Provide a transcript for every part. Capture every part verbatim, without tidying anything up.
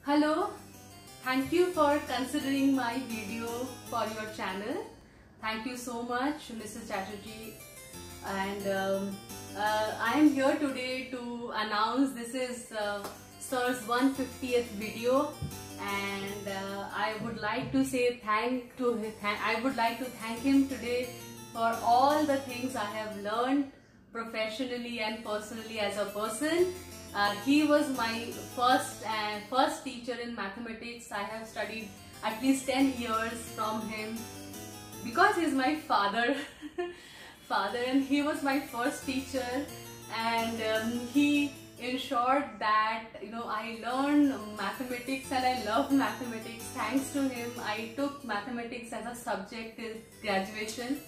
Hello, thank you for considering my video for your channel. Thank you so much, Missus Chatterjee. And um, uh, I am here today to announce this is uh, Sir's one hundred fiftieth video, and uh, I would like to say thank to th I would like to thank him today for all the things I have learned professionally and personally as a person. Uh, he was my first and first teacher in mathematics. I have studied at least ten years from him because he is my father. father and he was my first teacher, and um, he ensured that you know I learned mathematics and I love mathematics. Thanks to him, I took mathematics as a subject till graduation.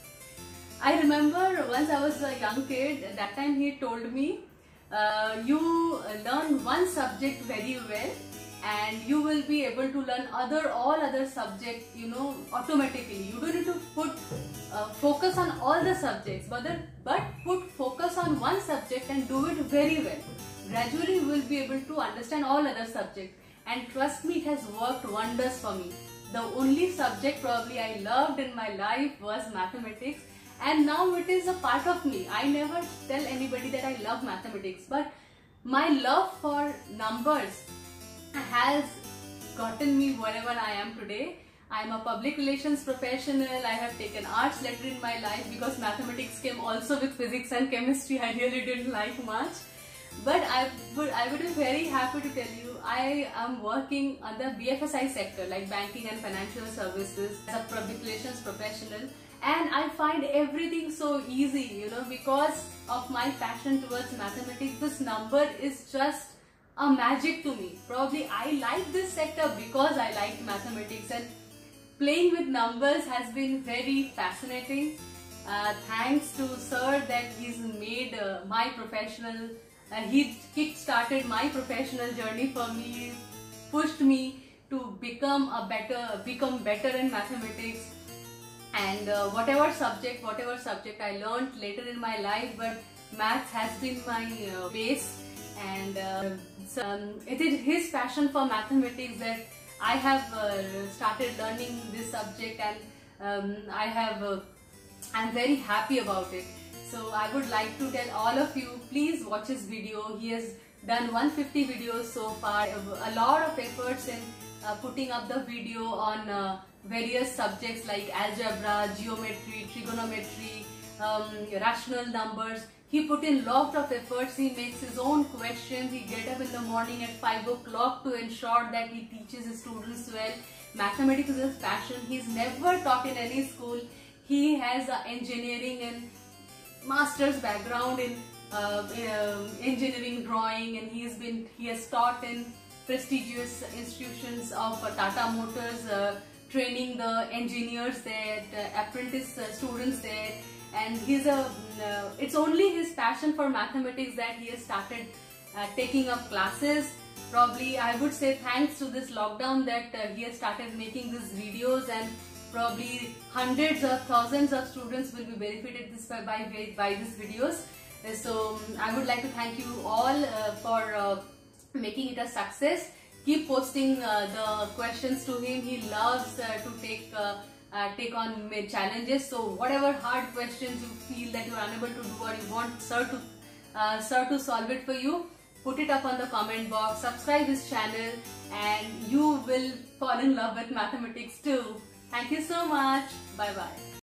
I remember once I was a young kid, at that time he told me, uh, you learn one subject very well and you will be able to learn other all other subjects, you know, automatically. You don't need to put uh, focus on all the subjects, but, the, but put focus on one subject and do it very well. Gradually you will be able to understand all other subjects, and trust me, it has worked wonders for me. The only subject probably I loved in my life was mathematics, and now it is a part of me. I never tell anybody that I love mathematics, but my love for numbers has gotten me wherever I am today. I am a public relations professional. I have taken arts lecture in my life because mathematics came also with physics and chemistry. I really didn't like much, but I would I would be very happy to tell you I am working on the B F S I sector, like banking and financial services, as a public relations professional. And I find everything so easy, you know, because of my passion towards mathematics. This number is just a magic to me. Probably I like this sector because I like mathematics, and playing with numbers has been very fascinating. Uh, thanks to Sir that he's made uh, my professional, uh, he kick-started my professional journey for me, pushed me to become a better, become better in mathematics. And uh, whatever subject, whatever subject I learned later in my life, but maths has been my uh, base. And uh, so, um, it is his passion for mathematics that I have uh, started learning this subject, and um, I have, uh, I'm very happy about it. So I would like to tell all of you, please watch his video. He has done one hundred fifty videos so far, a lot of efforts in uh, putting up the video on uh, various subjects like algebra, geometry, trigonometry, um, rational numbers. He put in lot of efforts. He makes his own questions. He get up in the morning at five o'clock to ensure that he teaches his students well. Mathematics is his passion. He's never taught in any school. He has an engineering and master's background in uh, uh, engineering drawing, and he's been he has taught in prestigious institutions of uh, Tata Motors, uh, training the engineers there, uh, apprentice uh, students there. And he's a, uh, it's only his passion for mathematics that he has started uh, taking up classes. Probably I would say thanks to this lockdown that uh, he has started making these videos, and probably hundreds of thousands of students will be benefited this by, by, by these videos. Uh, so um, I would like to thank you all uh, for uh, making it a success. Keep posting uh, the questions to him. He loves uh, to take uh, Uh, take on challenges. So whatever hard questions you feel that you are unable to do, or you want Sir to uh, Sir to solve it for you, put it up on the comment box. Subscribe his channel, and you will fall in love with mathematics too. Thank you so much. Bye bye.